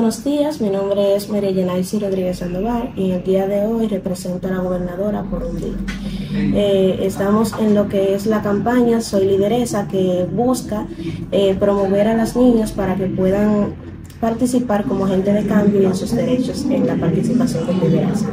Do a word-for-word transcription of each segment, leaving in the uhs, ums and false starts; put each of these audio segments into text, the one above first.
buenos días. Mi nombre es María Yenaisi Rodríguez Sandoval y el día de hoy represento a la gobernadora por un día. Eh, estamos en lo que es la campaña Soy Lideresa, que busca eh, promover a las niñas para que puedan participar como agente de cambio y en sus derechos en la participación del liderazgo.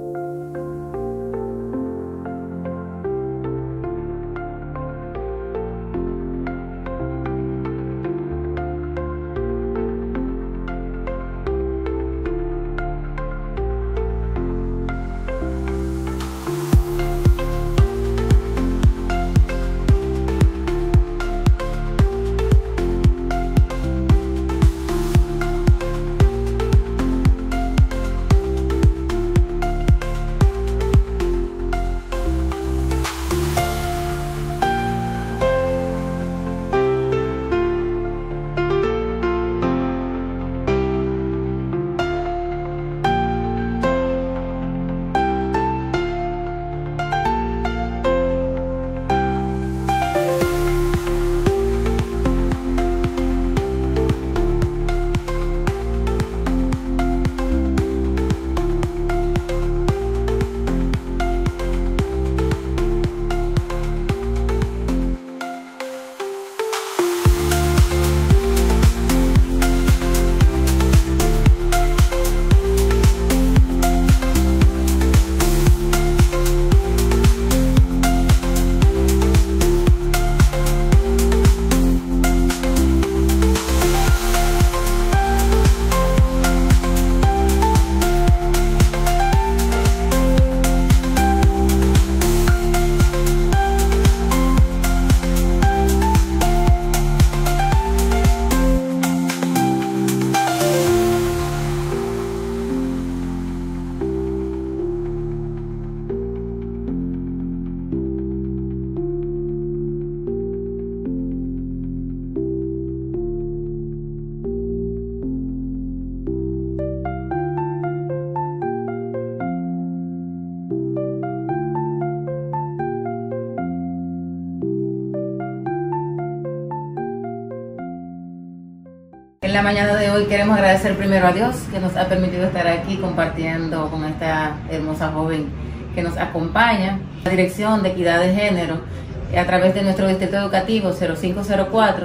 En la mañana de hoy queremos agradecer primero a Dios que nos ha permitido estar aquí compartiendo con esta hermosa joven que nos acompaña. La Dirección de Equidad de Género, a través de nuestro distrito educativo cero cinco cero cuatro,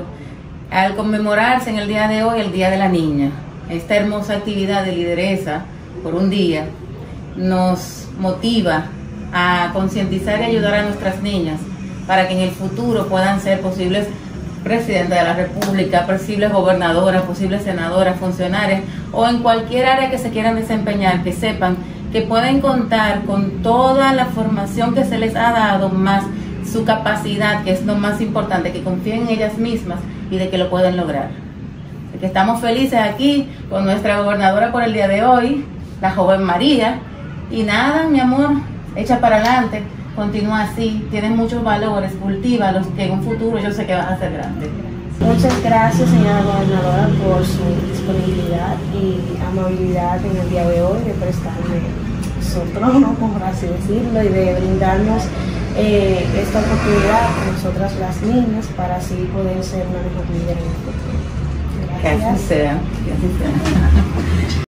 al conmemorarse en el día de hoy el Día de la Niña. Esta hermosa actividad de lideresa por un día nos motiva a concientizar y ayudar a nuestras niñas para que en el futuro puedan ser posibles presidenta de la República, posibles gobernadoras, posibles senadoras, funcionarias o en cualquier área que se quieran desempeñar, que sepan que pueden contar con toda la formación que se les ha dado, más su capacidad, que es lo más importante, que confíen en ellas mismas y de que lo pueden lograr. Así que estamos felices aquí con nuestra gobernadora por el día de hoy, la joven María, y nada, mi amor, echa para adelante. Continúa así, tienes muchos valores, cultívalos, que en un futuro yo sé que vas a ser grande. Muchas gracias, señora gobernadora, por su disponibilidad y amabilidad en el día de hoy, de prestarme su trono, como así decirlo, y de brindarnos eh, esta oportunidad a nosotras las niñas para así poder ser una mejor líder en el futuro. Gracias. Que así sea, que así sea.